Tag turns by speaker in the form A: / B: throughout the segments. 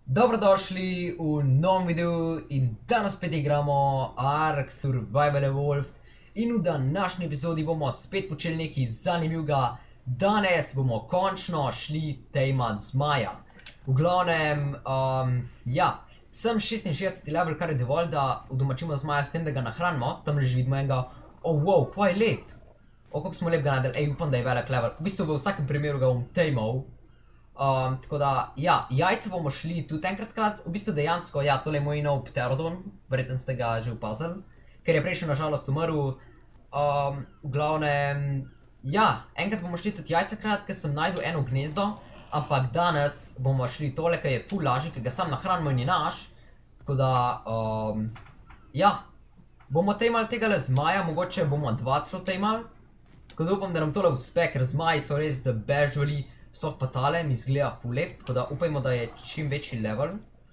A: Dobrodošli v novem videu in danes spet igramo Ark Survival Evolved in v današnji epizodi bomo spet počeli nekaj zanimivega. Danes bomo končno šli tejmat zmaja. V glavnem, sem 66 level, kar je dovolj, da udomačimo zmaja s tem, da ga nahranimo. Tam že vidimo enega, wow, kva je lep. Koliko smo lep ga naredili, upam, da je velik level. V bistvu v vsakem primeru ga bom tejmal. Tako da, jajce bomo šli tudi enkrat, v bistvu dejansko, tole je moj nov pterodon, verjetno ste ga že opazili, ker je prejšnji nažalost umrl. V glavnem, enkrat bomo šli tudi jajcekrat, ker sem najdel eno gnezdo, ampak danes bomo šli tole, ker je ful lažji, ker ga sam nahranimo in je naš. Tako da, bomo tejmali tegale zmaja, mogoče bomo dva celo tejmali. Tako da upam, da nam tole uspe, ker zmaji so res the best živali. Sploh pa tale mi izgleda ful lep, tako da upajmo, da je čim večji level.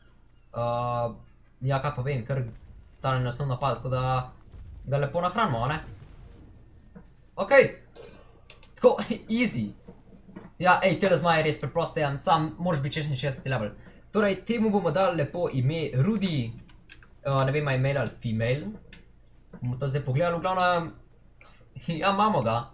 A: Kaj pa vem, ker tale nas ne napada, tako da ga lepo nahranimo, a ne? Ok, tako, easy. Tele zmaje je res preproste, sam moraš biti 66 level. Torej, temu bomo dali lepo ime Rudy, ne vem, a je male ali female. Bomo to zdaj pogledali, v glavnem, imamo ga.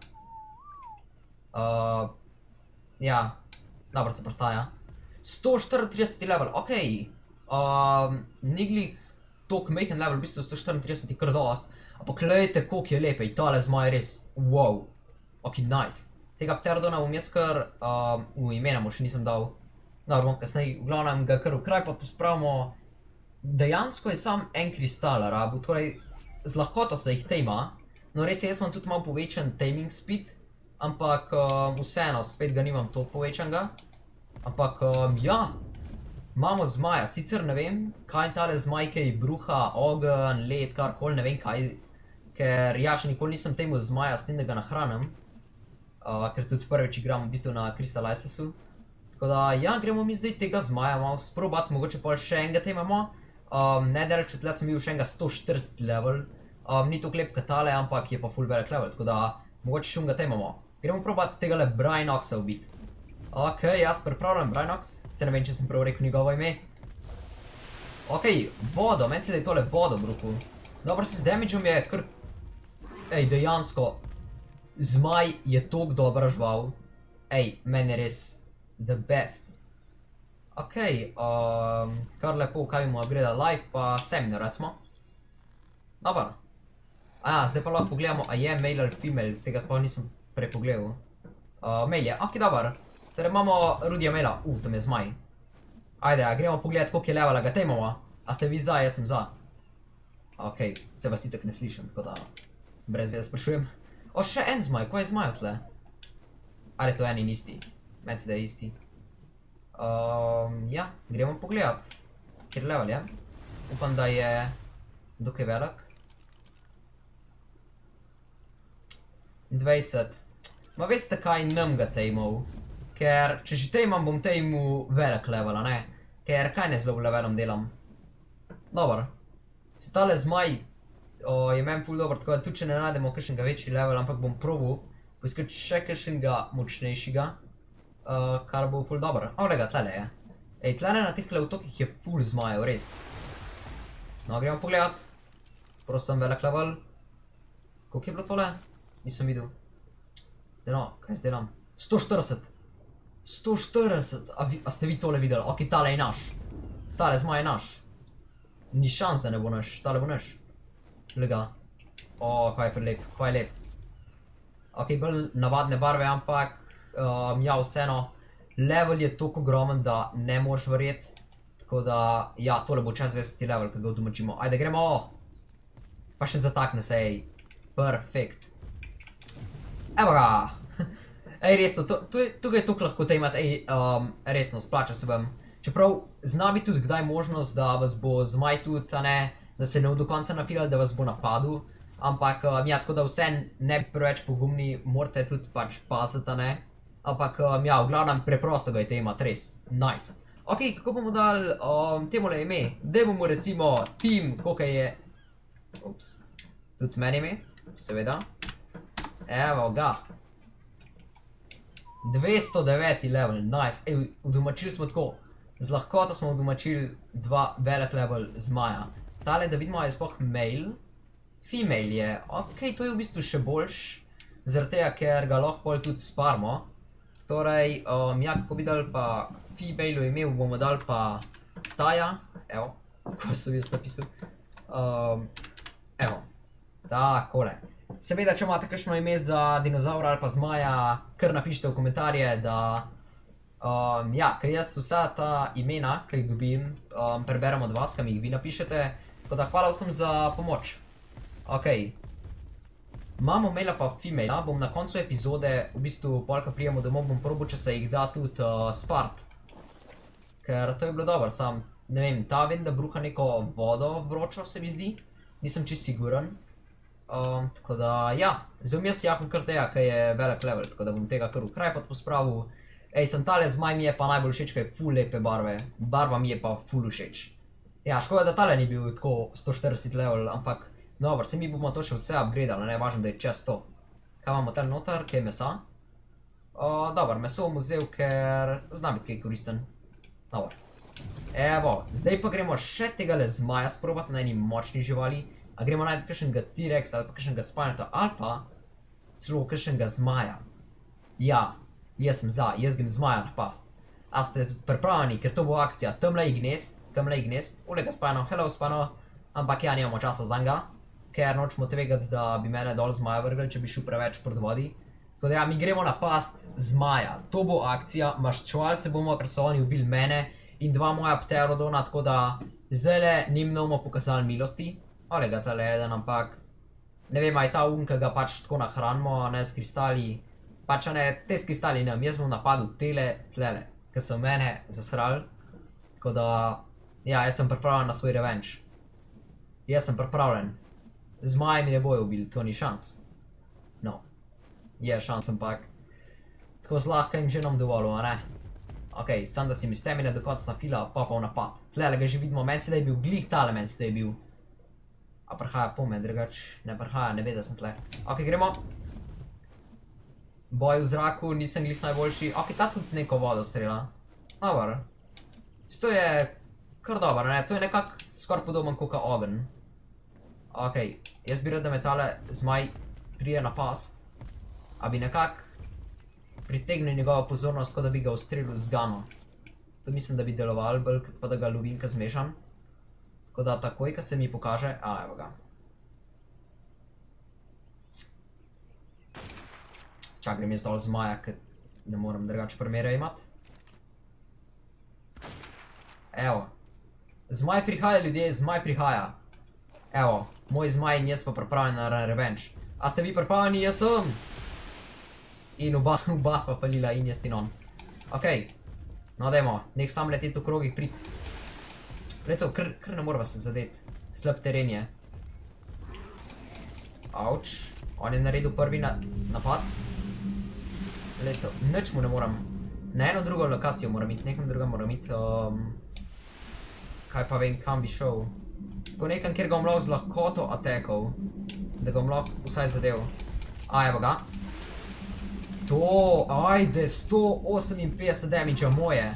A: Dobro se prostaja. 134 level, ok. Ni glih tok majhen level, v bistvu 134 je kar dost. Ampak gledajte, koliko je lepe, tale zmaj je res, wow. Ok, nice. Tega pterodona bom jaz kar, v imena mu še nisem dal. Dobro, bom kasneje, v glavnem ga kar v kraj pa pospravimo. Dejansko je sam en kristal rabu, torej z lahkoto se jih tejma. No res je, jaz imam tudi malo povečan taming speed. Ampak vseeno, spet ga nimam toliko povečanega. Ampak imamo zmaja, sicer ne vem, kaj tale zmaj, kaj bruha, ogenj, led, karkoli, ne vem kaj. Ker še nikoli nisem temu zmaja s tem, da ga nahranim. Ker tudi prvič igram v bistvu na Crystal Islesu. Tako da, gremo mi zdaj tega zmaja malo sprobati, mogoče pol še enega temamo. Nedaleč od tle sem bil še enega 140 level. Ni toliko lep kot tale, ampak je pa full velik level, tako da mogoče še ga temamo. Gremo probati tegale Brinoxa ubiti. Ok, jaz pripravljam Brinox. Se ne vem, če sem prav rekel njegovo ime. Ok, vodo, meni se da je tole vodo, bruku. Dobro, se z damageom je kar... dejansko, zmaj je toliko dobra žival. Meni je res the best. Ok, kar lepo, kaj bomo upgradali life, pa stamina, recimo. Dobro. Zdaj pa lahko pogledamo, a je male ali female, tega sploh nisem prepogledal. Male je, ok, dober. Torej imamo Rudyja mala, tam je zmaj. Ajde, gremo pogledati, koliko je levela, ga tejmamo. A ste vi za, jaz sem za. Ok, se vas itak ne slišim, tako da brez veze sprašujem. Še en zmaj, kaj je zmaj tle? Ali je to en in isti? Meni se da je isti. Gremo pogledat, kjer level je. Upam, da je dokaj velik. 20. Ma veste kaj, nam ga tejmal. Ker, če že tejmam, bom tejmu velik level, a ne? Ker, kaj ne z low levelom delam? Dobar. Se tale zmaj je meni ful dober, tako da tudi če ne najdemo kakšnega večji level, ampak bom probal poiskati še kakšnega močnejšega, kar bo ful dober. Lega, tlele je. Tlele na teh otokih je ful zmajev, res. No, gremo pogledat. Prosim, velik level. Koliko je bilo tole? Nisem videl. No, kaj zdaj delam? 140. 140. A ste vi tole videli? Ok, tale je naš. Tale zmaj je naš. Ni šans, da ne bo naš. Tale bo naš. Lega. Kaj je prelep. Kaj je lep. Ok, bolj navadne barve, ampak vseeno. Level je toliko ogromen, da ne moš verjeti. Tako da, tole bo čas 20 level, ko ga udomačimo. Ajde, gremo. Pa še zatakne se, Perfekt. Evo ga. Resno, tukaj je toliko lahko tejmat, resno, splača se vam. Čeprav zna biti tudi kdaj možnost, da vas bo zmaj tudi, a ne, da se ne do konca nafilali, da vas bo napadel. Ampak, tako da vse ne bi preveč pogumni, morate tudi pač paziti, a ne. Ampak, v glavnem preprosto ga je tejmat, res, nice. Ok, kako bomo dali temole ime? Daj bomo recimo Team, koliko je... Ups, tudi meni ime, seveda. Evo ga. 209 level, nice. Udomačili smo tako Z lahkoto smo udomačili 2 velik level zmaja. Tale, da vidimo, je sploh male. Female je, ok, to je v bistvu še boljš. Zaradi tega, ker ga lahko pol tudi sparmo. Torej, ja, kako bi dal pa female ime, bomo dal pa Taja. Evo, ko sem jaz napisal. Evo, takole. Seveda, če imate kakšno ime za dinozaura ali pa zmaja, kar napišite v komentarje, da ja, ker jaz vsa ta imena, ki jih dobim, preberem od vas, kam jih vi napišete. Tako da hvala vsem za pomoč. Ok. Imamo maila pa female, bom na koncu epizode, v bistvu, polka prijemo domov, bom probal, če se jih da tudi spart. Ker to je bilo dobro, sam, ne vem, ta vem, da bruha neko vodo vročo, se mi zdi. Nisem čist siguren. Tako da, ja, zdaj jaz jahom kar tega, ki je velik level, tako da bom tega kar v kraj pod pospravil. Ej, sem tale zmaj mi je pa najbolj všeč, kaj je ful lepe barve. Barva mi je pa ful všeč. Ja, škoda, da tale ni bil tako 140 level, ampak dobro, se mi bomo to še vse upgradali, ne važno, da je čez 100. Kaj imamo tel noter, kaj je mesa? Dobro, meso bom vzel, ker zna biti kaj koristen. Dobro. Evo, zdaj pa gremo še tegale zmaja sprobati na eni močni živali. A gremo najti kakšnega T-Rex ali pa kakšnega Spinota ali pa celo kakšnega zmaja. Ja, jaz sem za, jaz grem zmaja napast. A ste pripravljeni, ker to bo akcija. Tamle je gnest, ulega Spino, hello Spino. Ampak ja, nimamo časa za njega, ker nočemo tvegati, da bi mene dol zmaja vrgli, če bi šel preveč proti vodi. Tako da ja, mi gremo napast zmaja. To bo akcija, maščevali se bomo, ker so oni ubili mene in 2 moja pterodona, tako da zdajle njim ne bomo pokazali milosti. Olega tale eden, ampak ne vem, aj ta ki ga pač tako nahranimo, ne s kristali. Pač ne, te s kristali ne, jaz bom napadil tlele, ki so mene zasrali. Tako da, ja, jaz sem pripravljen na svoj revenge. Jaz sem pripravljen. Zmaji mi ne bojo ubili, to ni šans. No, je šans, ampak tako zlahka jim že nam dovolil, a ne? Ok, sam da si mi stamina do konca nafila, pa v napad. Tlele ga že vidimo, meni se da je bil glih tale, meni se da je bil. A prihaja po me, drugač ne prihaja, ne ve, da sem tle. Ok, gremo. Boj v zraku, nisem glih najboljši. Ok, ta tudi neko vodo strela. Dobar. To je kar dobar, ne? To je nekak skoraj podoben koka ogen. Ok, jaz bi rad, da me tale zmaj prije na past. A bi nekak pritegnil njegovo pozornost, kot da bi ga ustrelil z gano. To mislim, da bi deloval bolj, kot pa da ga lovim, ko zmešam. Tako da takoj, ko se mi pokaže, evo ga. Čak, grem jaz dol zmaja, ker ne morem drugače primere imati. Evo. Zmaj prihaja, ljudje, zmaj prihaja. Evo, moj zmaj in jaz pa pripravljen na revenge. A ste vi pripravljeni? Jaz sem! In oba sva falila in jaz in on. Ok. No, dajmo, nek sam leteti v krogih prid. Leto, kar ne morava se zadeti. Slab teren je. Auč. On je naredil prvi napad. Leto, nič mu ne moram. Na eno drugo lokacijo moram iti, nekam drugam moram iti. Kaj pa vem, kam bi šel. Tako nekam, kjer ga bom lahko z lahkoto atakal. Da ga bom lahko vsaj zadev. A, evo ga. To, ajde, 158 damage-a moje.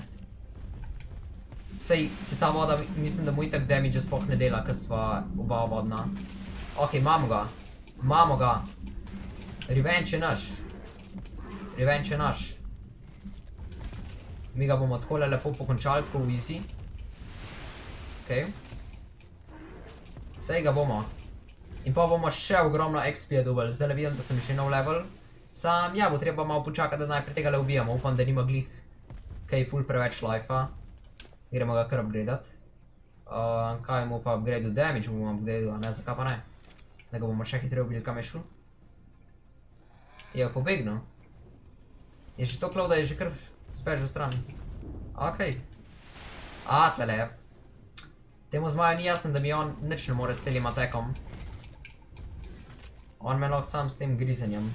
A: Sej, se ta voda, mislim, da mu itak damage sploh ne dela, ker sva oba vodna. Ok, imamo ga. Imamo ga. Revenge je naš. Revenge je naš. Mi ga bomo takole lepo pokončali, tako v easy. Ok. Sej ga bomo. In pa bomo še ogromno XP-a dobili. Zdaj le vidim, da sem še nov level. Sam, ja, bo treba malo počakati, da najprej tega le ubijamo. Upam, da nima glih kaj ful preveč life-a. Gremo ga kar upgradat. Kaj mu pa upgradil? Damage mu bomo upgradil, a ne, zakaj pa ne? Da ga bomo še hitreje ubili, kam je šel. Je pobegnil. Je že to klov, da je že kar spežil stran. Ok. A, tlele je. Temu zmaju ni jasen, da mi on nič ne more s telim atakom. On me lahko sam s tem grizenjem.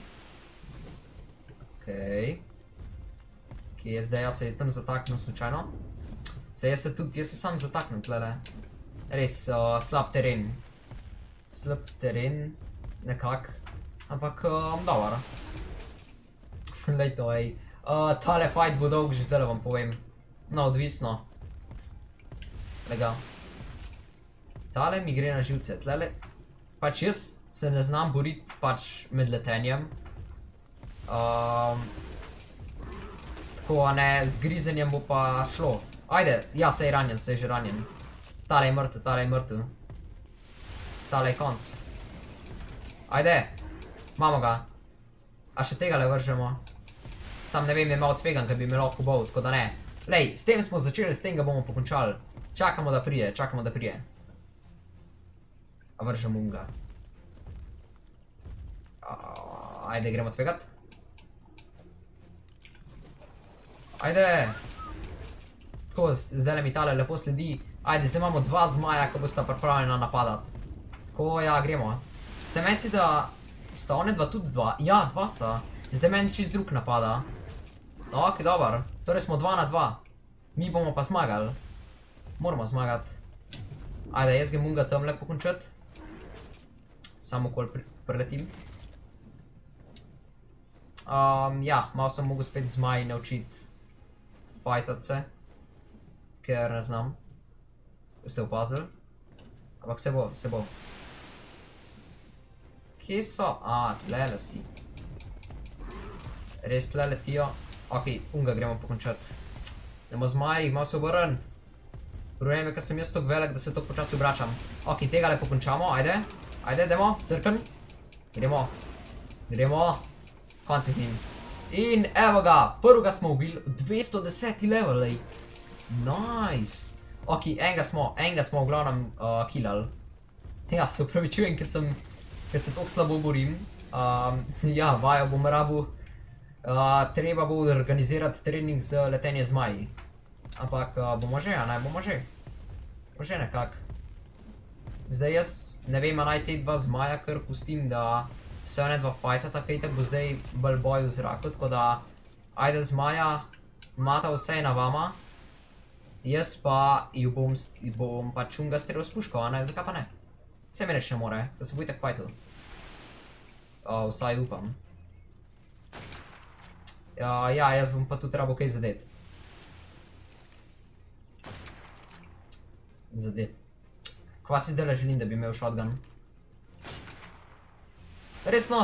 A: Okej. Kje je zdaj, jaz se je tam zataknil slučajno. Se jaz se sam zataknem tlele. Res slab teren. Slab teren, nekak. Ampak, dobar. Lej to, ej. Tale fight bo dolg, že zdaj vam povem. No, odvisno. Lega. Tale mi gre na živce, tlele. Pač jaz se ne znam boriti pač med letenjem. Tako, a ne, z grizenjem bo pa šlo. Ajde, ja, se je ranjen, se je že ranjen. Tale je mrtev, tale je mrtev. Tale je konc. Ajde, imamo ga. A še tega le vržemo. Sam ne vem, je malo tvegan, ker bi me lahko bol, tako da ne. Lej, s tem smo začeli, s tem ga bomo pokončali. Čakamo, da prije, čakamo, da prije. A vržemo unga. Ajde, gremo tvegat. Ajde. Tako, zdaj mi tale lepo sledi. Ajde, zdaj imamo dva zmaja, ko bosta pripravljena napadati. Tako, ja, gremo. Se misli, da sta one dva tudi dva. Ja, dva sta. Zdaj meni čist drug napada. Ok, dober. Torej smo 2 na 2. Mi bomo pa zmagali. Moramo zmagati. Ajde, jaz ga munga tamle pokončati. Samo okoli preletim. Ja, malo sem mogel spet zmaj naučiti fajtati se. Ker ne znam. Ste opazili? Ampak se bo, se bo. Kje so? Tlele si. Res tle letijo. Ok, unga gremo pokončati. Demo zmaji, malo se obrn. Problem je, ker sem jaz toliko velik, da se toliko počasi obračam. Ok, tega le pokončamo, ajde. Ajde, demo, crkn. Gremo. Gremo. Konci z njim. In evo ga, prvega smo ubili, 210 level, lej. Nice. Ok, enega smo v glavnem killali. Ja, se upravičujem, ker se toliko slabo borim. Ja, vajo bom rabil. Treba bo organizirati trening z letenje zmaji. Ampak bomo že, a ne, bomo že. Bomo že nekak. Zdaj jaz ne vem, a naj te dva zmaja kar pustim, da se one dva fajtata, kaj tak bo zdaj bolj boj v zraku, tako da ajde zmaja, imata vse na vama. Jaz pa ju bom pač unga strel s puško, a ne, zakaj pa ne? Se mi reč ne more, da se bo itak fajtal. Vsaj upam. Ja, jaz bom pa tudi rabo kaj zadet. Zadet. Kva si zdaj želim, da bi imel shotgun? Resno?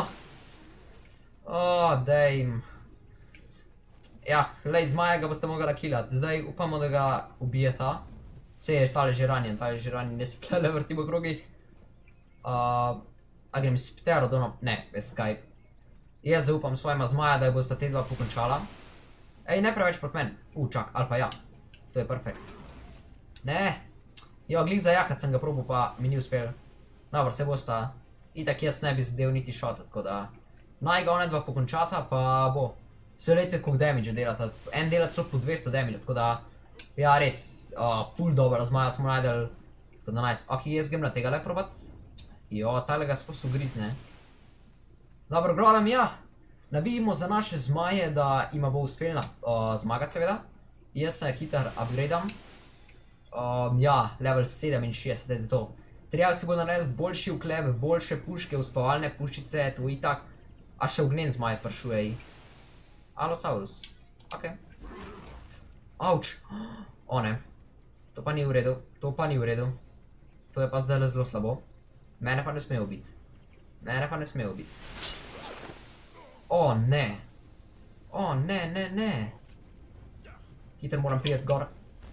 A: Dejm. Ja, lej, zmaja ga boste mogla killati. Zdaj upamo, da ga ubijeta. Sej je tale že ranjen, ne se tlele vrtim v krogih. A grem s pterodonom, ne, veste kaj. Jaz zaupam svojima zmaja, da bosta te dva pokončala. Ej, ne preveč proti meni. Čak, ali pa ja. To je perfekt. Ne. Jo, glih zajakat sem ga probal, pa mi ni uspel. Dobro, se bosta. Itak jaz ne bi zadev niti shota, tako da. Naj ga one dva pokončata, pa bo. Se lejte, koliko damage delata. En dela celo po 200 damage, tako da. Ja, res, ful dobra zmaja smo najdel. Tako da nice. Ok, jaz grem na tega le probat. Jo, tale ga skos ugrizne. Dobro, gledam, ja. Navijimo za naše zmaje, da ima bo uspel zmagati, seveda. Jaz se hitar upgradam. Ja, level 67, je to. Treba si bo narediti boljši uklep, boljše puške, uspavalne puščice, to itak. A še ognjen zmaj pršuje. Allosaurus. Ok. Auč. O ne. To pa ni v redu. To pa ni v redu. To je pa zdaj zelo slabo. Mene pa ne sme ubiti. Mene pa ne sme ubiti. O ne. O ne, ne, ne. Hitro moram prijeti gor.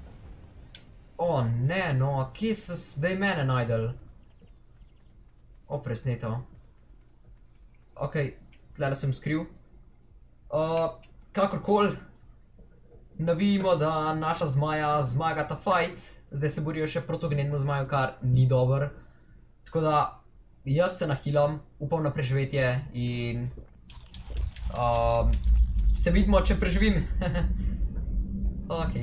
A: O ne, no, kje so zdaj mene najdel? O, presneto. Ok, tlele sem skril. Kakorkoli, navijimo, da naša zmaja zmagata fight. Zdaj se borijo še proti ognjenemu zmaju, kar ni dober. Tako da, jaz se nahilam, upam na preživetje in se vidimo, če preživim. Ok.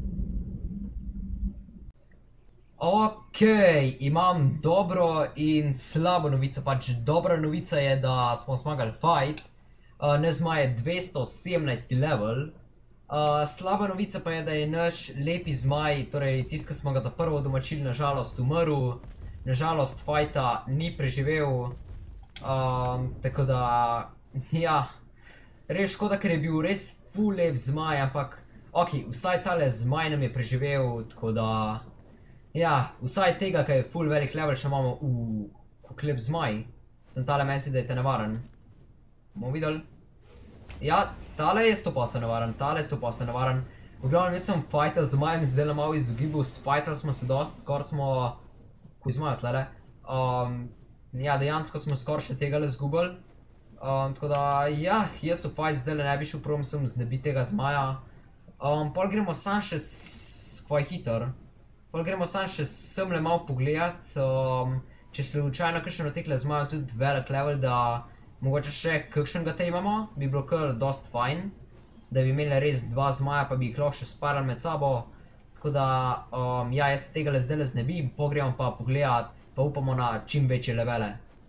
A: Ok, imam dobro in slabo novico, pač dobra novica je, da smo zmagali fight. Nezma je 217 level. Slaba novica pa je, da je naš lepi zmaj, torej tist, ki smo ga ta prvo domačili, nažalost umrl. Nažalost fighta ni preživel. Tako da, ja, res škoda, ker je bil res ful lep zmaj, ampak ok, vsaj tale zmaj nam je preživel, tako da Ja, vsaj tega, ki je full velik level, še imamo klep zmaj. Sem tale meni, da je te nevaren. Bomo videli. Ja, tale je 100% nevaren, tale je 100% nevaren. V glavnem, jaz sem fajta z zmajem zdaj malo izogibal, spajtali smo se dost, skor smo... Kuj zmajo tlele? Ja, dejansko smo skor še tega le zgubili. Tako da, ja, jaz v fajt zdaj ne bi šel prvom sem znebiti tega zmaja. Pol gremo sam še skvaj hiter. Pol gremo sam še semle malo pogledat. Če slučajno kakšen od tekle zmajo tudi velik level, da mogoče še kakšnega te imamo, bi bilo kar dost fajn. Da bi imeli res dva zmaja, pa bi jih lahko še sparali med sabo. Tako da, ja, jaz se tega le zdaj le znebim, pogremo pa pogledat, pa upamo na čim večje levele.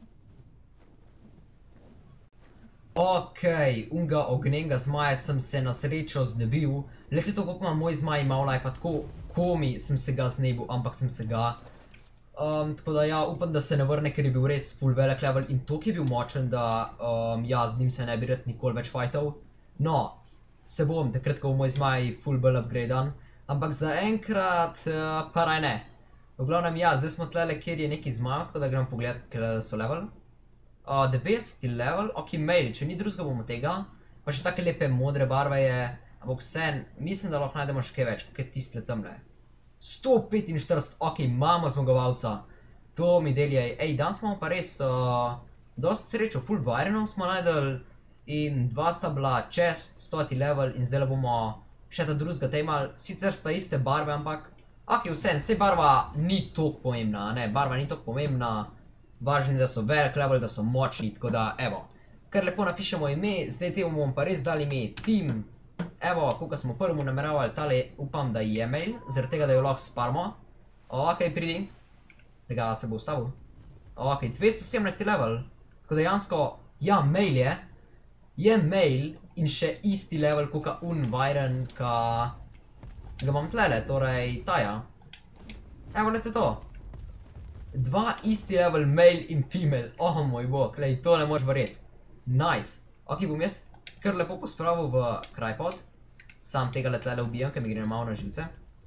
A: Okej, unga ognenega zmaja sem se na srečo znebil. Leti to, koliko ima moj zmaj malo, pa tako komi sem se ga znebil, ampak sem se ga. Tako da ja, upam, da se ne vrne, ker je bil res full velik level in toliko je bil močen, da ja, z njim se ne bi rad nikoli več fajtal. No, se bom, takrat, ko bo moj zmaj full bolj upgradan, ampak zaenkrat pa raj ne. V glavnem ja, zdaj smo tlele, kjer je neki zmaj, tako da gremo pogledat, kjer so level. 90 level, ok, mail, če ni drugega bomo tega, pa še take lepe modre barve je, ampak vse, mislim, da lahko najdemo še kaj več, kot je tistle tamle. 145, ok, imamo zmagovalca. To mi delje, ej, danes imamo pa res dost srečo, full Byronov smo najdel in dva sta bila čez 100 level in zdaj bomo še ta drugega te imali, sicer sta iste barve, ampak ok, vse, sej barva ni toliko pomembna, ne, barva ni toliko pomembna, važni, da so velik level, da so močni, tako da, evo, kar lepo napišemo ime, zdaj temu bomo pa res dali ime Team. Evo, koliko smo prvemu nameravali, tale upam, da je mail, zaradi tega, da jo lahko sparimo. Ok, pridi. Tega se bo ustavil. Ok, 217 level. Tako dejansko, ja, mail je. Je mail in še isti level, koliko Byron, ka ga imam tlele, torej taja. Evo, lete to. Dva isti level, mail in female. Oh moj bog, lej, to ne moš verjeti. Nice. Ok, bom jaz kar lepo pospravil v krajpod. Sam tega letlele ubijam, ker mi gre malo na živce.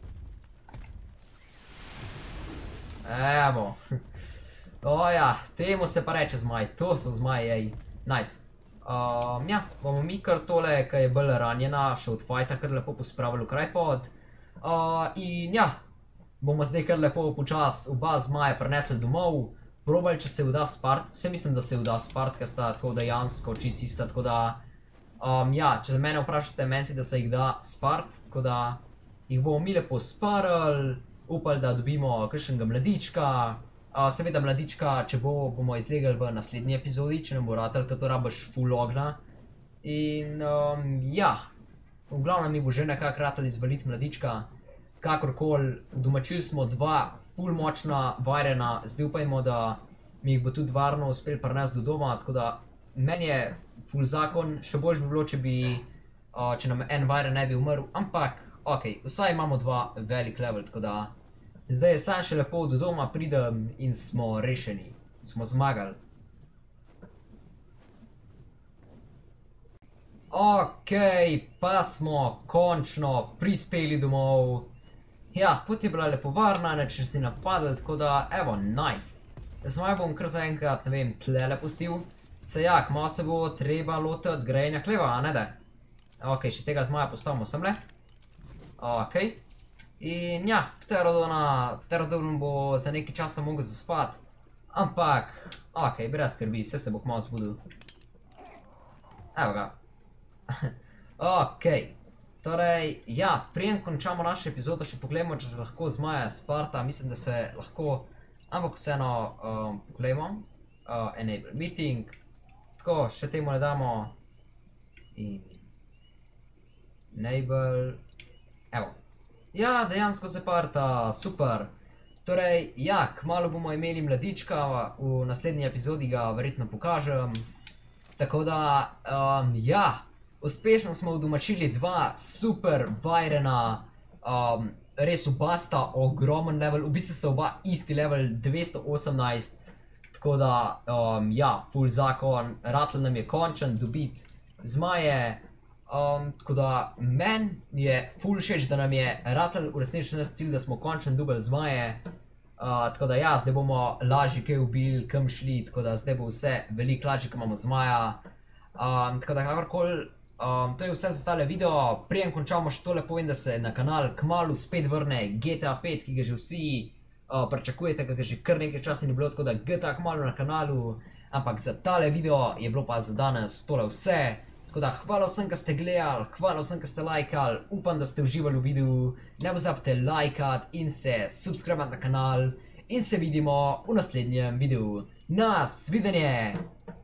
A: Evo. O ja, temu se pa reče zmaj. To so zmaj, ej. Nice. Ja, bomo mi kar tole, ki je bolj ranjena, še od fajta kar lepo pospravili v krajpod. In ja, bomo zdaj kar lepo počas oba zmaja prenesli domov. Probali, če se vda spart. Se mislim, da se vda spart, ker sta tako dejansko čist ista, tako da... Ja, če za mene vprašate, meni si, da se jih da spart, tako da jih bomo mi lepo sparali, upali, da dobimo kakšnega mladička. Seveda mladička, če bomo izlegali v naslednji epizodi, če nam bo ratel, ker to rabaš full ogna. In ja, v glavnem mi bo že nekako ratel izvaliti mladička. Kakorkoli, domačili smo dva full močna Byrona, zdaj upajmo, da mi jih bo tudi varno uspel prinesti do doma, tako da meni je full zakon, še boljš bi bilo, če nam en Byron ne bi umrl, ampak, ok, vsaj imamo dva velik level, tako da zdaj je sam še lepo do doma pridem in smo rešeni, smo zmagali. Ok, pa smo končno prispeli domov. Ja, pot je bila lepo varna, neč nas ni napadli, tako da, evo, nice. Zmaj bom kar zaenkrat, ne vem, tlele pustil. Se ja, kmalu se bo treba lotiti grejenja hleva, a ne da? Ok, še tega zmaja postavimo semle. Ok. In ja, Pterodon bo za nekaj časa mogel zaspati. Ampak, ok, brez skrbi, se bo kmalu zbudil. Evo ga. Ok. Torej, ja, preden končamo našo epizodo, še pogledamo, če se lahko zmaja sparta. Mislim, da se lahko, ampak vseeno pogledamo. Enable meeting. Tako, še temu ne damo. In enable. Evo. Ja, dejansko se parta, super. Torej, ja, kmalu bomo imeli mladička, v naslednji epizodi ga verjetno pokažem. Tako da, ja, uspešno smo udomačili dva super Byrona, res oba sta ogromen level, v bistvu sta oba isti level, 218. Tako da, ja, full zakon, ratel nam je končen dobiti zmaje Tako da meni je ful všeč, da nam je ratel uresničiti naš cilj, da smo končen dubelj zmaje. Tako da ja, zdaj bomo lažje kaj ubili, kam šli, tako da zdaj bo vse veliko lažje, ko imamo zmaja. Tako da kakorkoli, to je vse za tale video. Preden končamo še tole povem, da se na kanal kmalu spet vrne GTA 5, ki ga že vsi pričakujete, ki ga že kar nekaj časa ni bilo, tako da GTA kmalu na kanalu. Ampak za tale video je bilo pa za danes tole vse. Tako da hvala vsem, ki ste gledali, hvala vsem, ki ste lajkali, upam, da ste uživali v videu. Ne pozabite lajkati in se subscribati na kanal. In se vidimo v naslednjem videu. Nasvidenje!